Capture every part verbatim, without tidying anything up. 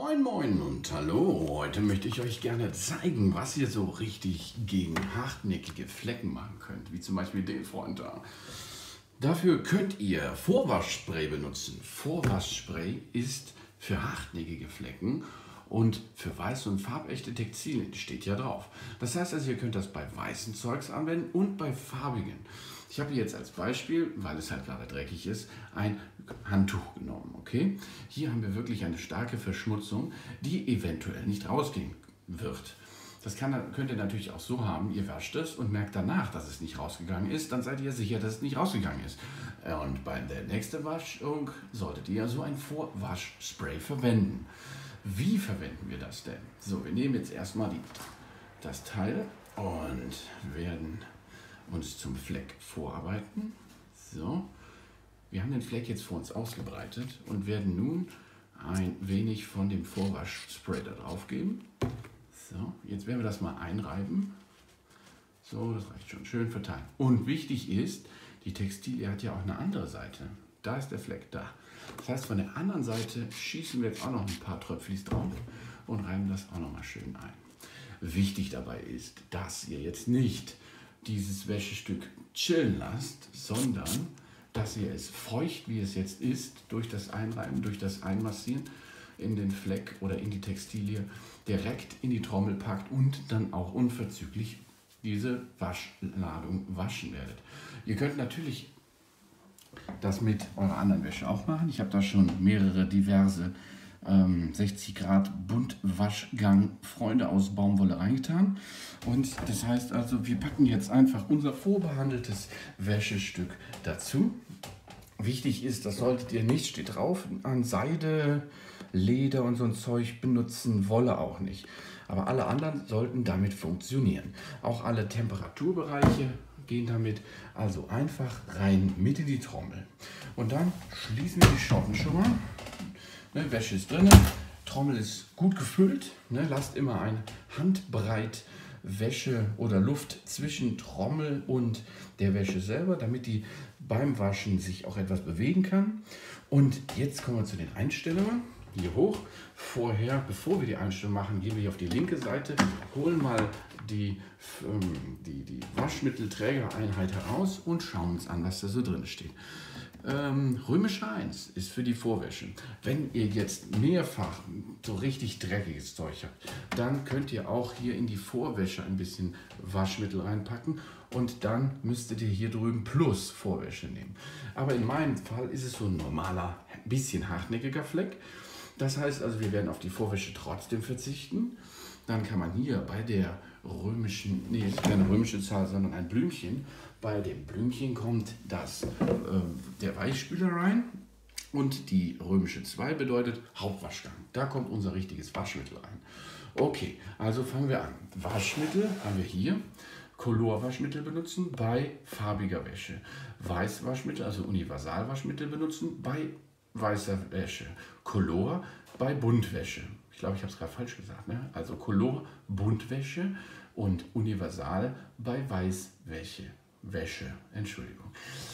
Moin Moin und hallo, heute möchte ich euch gerne zeigen, was ihr so richtig gegen hartnäckige Flecken machen könnt, wie zum Beispiel den Freund da. Dafür könnt ihr Vorwaschspray benutzen. Vorwaschspray ist für hartnäckige Flecken und für weiße und farbechte Textilien, steht ja drauf. Das heißt also, ihr könnt das bei weißen Zeugs anwenden und bei farbigen. Ich habe hier jetzt als Beispiel, weil es halt gerade dreckig ist, ein Handtuch genommen. Okay? Hier haben wir wirklich eine starke Verschmutzung, die eventuell nicht rausgehen wird. Das kann, könnt ihr natürlich auch so haben, ihr wascht es und merkt danach, dass es nicht rausgegangen ist, dann seid ihr sicher, dass es nicht rausgegangen ist. Und bei der nächsten Waschung solltet ihr so ein Vorwaschspray verwenden. Wie verwenden wir das denn? So, wir nehmen jetzt erstmal die, das Teil und werden uns zum Fleck vorarbeiten. So, wir haben den Fleck jetzt vor uns ausgebreitet und werden nun ein wenig von dem Vorwaschspray da drauf geben. So, jetzt werden wir das mal einreiben. So, das reicht schon. Schön verteilen. Und wichtig ist, die Textilie hat ja auch eine andere Seite. Da ist der Fleck, da. Das heißt, von der anderen Seite schießen wir jetzt auch noch ein paar Tröpflis drauf und reiben das auch noch mal schön ein. Wichtig dabei ist, dass ihr jetzt nicht dieses Wäschestück chillen lasst, sondern dass ihr es feucht, wie es jetzt ist, durch das Einreiben, durch das Einmassieren in den Fleck oder in die Textilie direkt in die Trommel packt und dann auch unverzüglich diese Waschladung waschen werdet. Ihr könnt natürlich das mit eurer anderen Wäsche auch machen. Ich habe da schon mehrere diverse ähm, sechzig Grad Buntwaschgang Freunde aus Baumwolle reingetan. Und das heißt also, wir packen jetzt einfach unser vorbehandeltes Wäschestück dazu. Wichtig ist, das solltet ihr nicht, steht drauf, an Seide, Leder und so ein Zeug benutzen, Wolle auch nicht. Aber alle anderen sollten damit funktionieren. Auch alle Temperaturbereiche gehen damit, also einfach rein mit in die Trommel. Und dann schließen wir die Schotten schon mal. Ne, Wäsche ist drin, Trommel ist gut gefüllt. Ne, lasst immer ein Handbreit Wäsche oder Luft zwischen Trommel und der Wäsche selber, damit die beim Waschen sich auch etwas bewegen kann. Und jetzt kommen wir zu den Einstellungen. Hier hoch. Vorher, bevor wir die Einstellung machen, gehen wir hier auf die linke Seite, holen mal die, ähm, die, die Waschmittelträgereinheit heraus und schauen uns an, was da so drin steht. Ähm, Römische eins ist für die Vorwäsche. Wenn ihr jetzt mehrfach so richtig dreckiges Zeug habt, dann könnt ihr auch hier in die Vorwäsche ein bisschen Waschmittel reinpacken und dann müsstet ihr hier drüben plus Vorwäsche nehmen. Aber in meinem Fall ist es so ein normaler, bisschen hartnäckiger Fleck. Das heißt also, wir werden auf die Vorwäsche trotzdem verzichten. Dann kann man hier bei der römischen, nee, ist keine römische Zahl, sondern ein Blümchen. Bei dem Blümchen kommt das, äh, der Weichspüler rein und die römische zwei bedeutet Hauptwaschgang. Da kommt unser richtiges Waschmittel rein. Okay, also fangen wir an. Waschmittel haben wir hier. Color-Waschmittel benutzen bei farbiger Wäsche. Weißwaschmittel, also Universalwaschmittel benutzen bei weißer Wäsche. Color bei Buntwäsche. Ich glaube, ich habe es gerade falsch gesagt. Ne? Also Color, Buntwäsche und Universal bei Weißwäsche. Wäsche, Entschuldigung.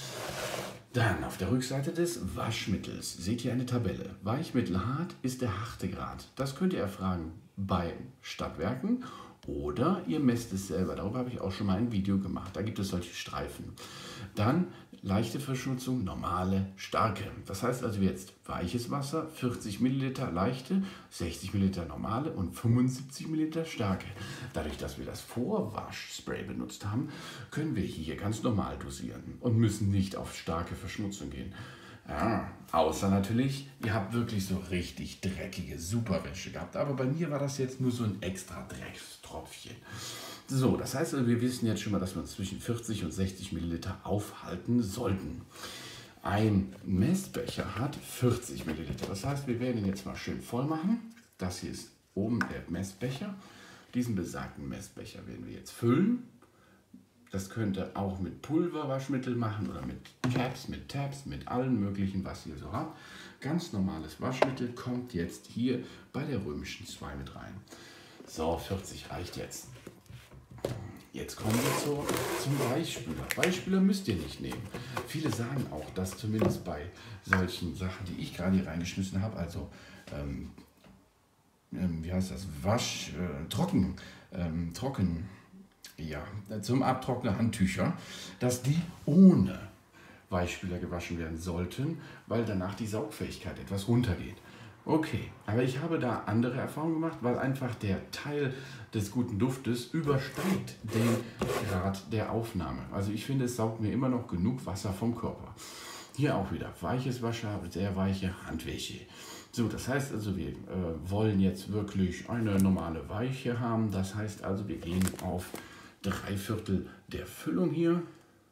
Dann auf der Rückseite des Waschmittels seht ihr eine Tabelle. Weichmittelhart ist der Härtegrad. Das könnt ihr erfragen bei Stadtwerken oder ihr messt es selber. Darüber habe ich auch schon mal ein Video gemacht. Da gibt es solche Streifen. Dann leichte Verschmutzung, normale, starke. Das heißt also jetzt weiches Wasser, vierzig Milliliter leichte, sechzig Milliliter normale und fünfundsiebzig Milliliter starke. Dadurch, dass wir das Vorwaschspray benutzt haben, können wir hier ganz normal dosieren und müssen nicht auf starke Verschmutzung gehen. Ja, außer natürlich, ihr habt wirklich so richtig dreckige Superwäsche gehabt. Aber bei mir war das jetzt nur so ein extra Dreckstropfchen. So, das heißt also, wir wissen jetzt schon mal, dass wir uns zwischen vierzig und sechzig Milliliter aufhalten sollten. Ein Messbecher hat vierzig Milliliter. Das heißt, wir werden ihn jetzt mal schön voll machen. Das hier ist oben der Messbecher. Diesen besagten Messbecher werden wir jetzt füllen. Das könnt ihr auch mit Pulverwaschmittel machen oder mit Caps, mit Tabs, mit allen möglichen, was ihr so habt. Ganz normales Waschmittel kommt jetzt hier bei der römischen zwei mit rein. So, vierzig reicht jetzt. Jetzt kommen wir zu, zum Weichspüler. Weichspüler müsst ihr nicht nehmen. Viele sagen auch, dass zumindest bei solchen Sachen, die ich gerade hier reingeschmissen habe, also ähm, ähm, wie heißt das, Wasch, äh, Trocken, ähm, Trocken, ja, zum Abtrocknen Handtücher, dass die ohne Weichspüler gewaschen werden sollten, weil danach die Saugfähigkeit etwas runtergeht. Okay, aber ich habe da andere Erfahrungen gemacht, weil einfach der Teil des guten Duftes übersteigt den Grad der Aufnahme. Also ich finde, es saugt mir immer noch genug Wasser vom Körper. Hier auch wieder weiches Wasser, sehr weiche Handwäsche. So, das heißt also, wir äh, wollen jetzt wirklich eine normale Weiche haben. Das heißt also, wir gehen auf drei Viertel der Füllung hier,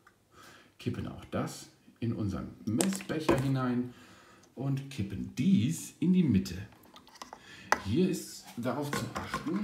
kippen auch das in unseren Messbecher hinein und kippen dies in die Mitte. Hier ist darauf zu achten,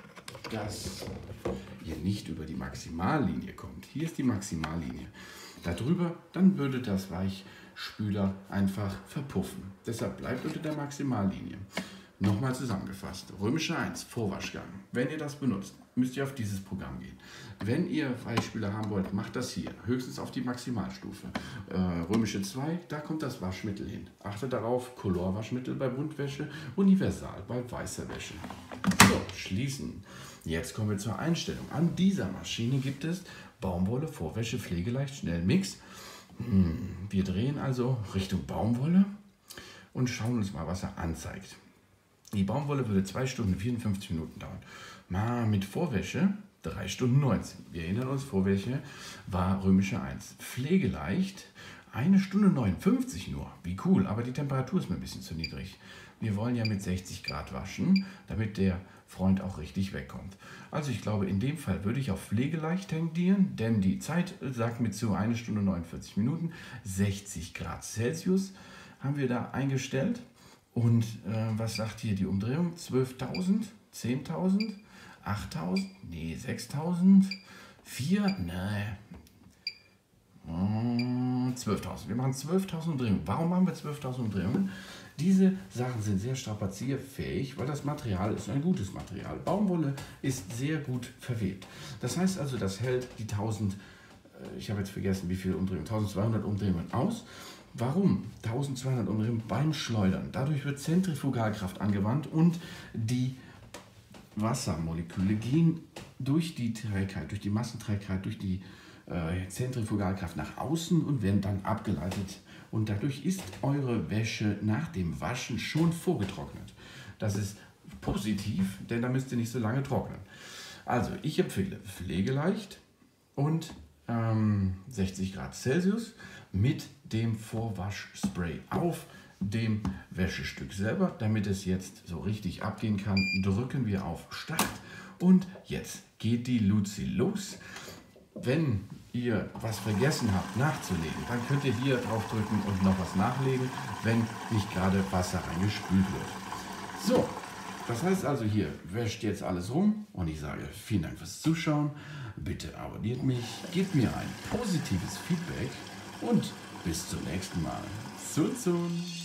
dass ihr nicht über die Maximallinie kommt. Hier ist die Maximallinie. Darüber, dann würde das Weichspüler einfach verpuffen. Deshalb bleibt unter der Maximallinie. Nochmal zusammengefasst. Römische eins, Vorwaschgang. Wenn ihr das benutzt, müsst ihr auf dieses Programm gehen. Wenn ihr Weichspüler haben wollt, macht das hier. Höchstens auf die Maximalstufe. Äh, Römische zwei, da kommt das Waschmittel hin. Achtet darauf, Colorwaschmittel bei Buntwäsche, Universal bei weißer Wäsche. So, schließen. Jetzt kommen wir zur Einstellung. An dieser Maschine gibt es Baumwolle, Vorwäsche, pflegeleicht, schnell Mix. Hm, wir drehen also Richtung Baumwolle und schauen uns mal, was er anzeigt. Die Baumwolle würde zwei Stunden vierundfünfzig Minuten dauern. Mal mit Vorwäsche drei Stunden neunzehn. Wir erinnern uns, Vorwäsche war Römische eins. Pflegeleicht eine Stunde neunundfünfzig nur. Wie cool, aber die Temperatur ist mir ein bisschen zu niedrig. Wir wollen ja mit sechzig Grad waschen, damit der Freund auch richtig wegkommt. Also ich glaube, in dem Fall würde ich auf pflegeleicht tendieren, denn die Zeit sagt mir zu eine Stunde neunundvierzig Minuten. sechzig Grad Celsius haben wir da eingestellt. Und äh, was sagt hier die Umdrehung? zwölftausend? zehntausend? achttausend? Nee, sechstausend? vier? Nee. zwölftausend. Wir machen zwölftausend Umdrehungen. Warum machen wir zwölftausend Umdrehungen? Diese Sachen sind sehr strapazierfähig, weil das Material ist ein gutes Material. Baumwolle ist sehr gut verwebt. Das heißt also, das hält die tausend, ich habe jetzt vergessen, wie viele Umdrehungen, tausendzweihundert Umdrehungen aus. Warum tausendzweihundert Umdrehungen beim Schleudern? Dadurch wird Zentrifugalkraft angewandt und die Wassermoleküle gehen durch die Trägheit, durch die Massenträgheit, durch die äh, Zentrifugalkraft nach außen und werden dann abgeleitet. Und dadurch ist eure Wäsche nach dem Waschen schon vorgetrocknet. Das ist positiv, denn da müsst ihr nicht so lange trocknen. Also ich empfehle pflegeleicht und ähm, sechzig Grad Celsius mit dem Vorwaschspray auf dem Wäschestück selber. Damit es jetzt so richtig abgehen kann, drücken wir auf Start und jetzt geht die Luzi los. Wenn ihr was vergessen habt nachzulegen, dann könnt ihr hier drauf drücken und noch was nachlegen, wenn nicht gerade Wasser reingespült wird. So, das heißt also, hier wäscht jetzt alles rum und ich sage vielen Dank fürs Zuschauen. Bitte abonniert mich, gebt mir ein positives Feedback und bis zum nächsten Mal. Zun, zun.